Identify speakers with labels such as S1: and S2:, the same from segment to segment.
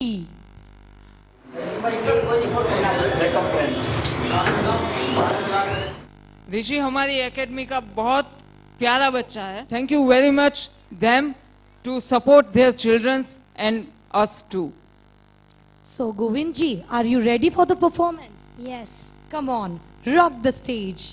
S1: ऋषि हमारी एकेडमी का बहुत प्यारा बच्चा है. Thank you very much them to support their childrens and us too.
S2: So Govind ji, are you ready for the performance?
S3: Yes.
S2: Come on, rock the stage.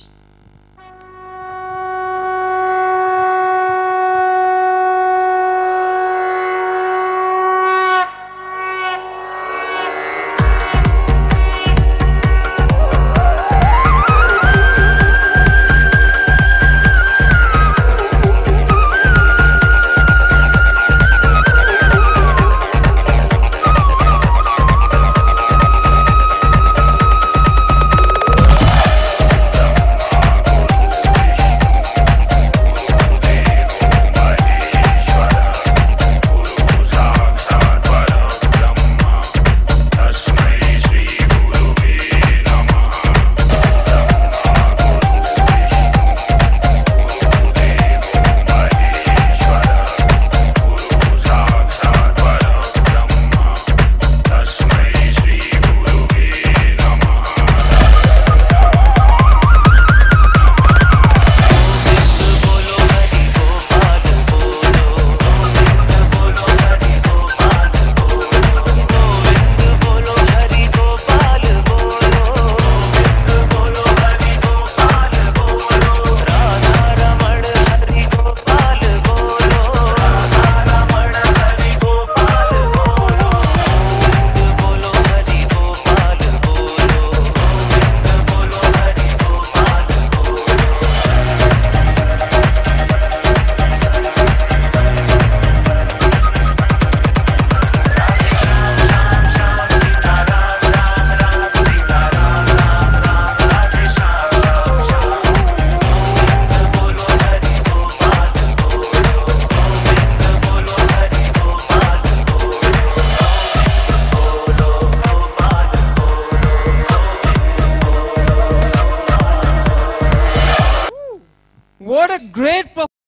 S1: What a great performance.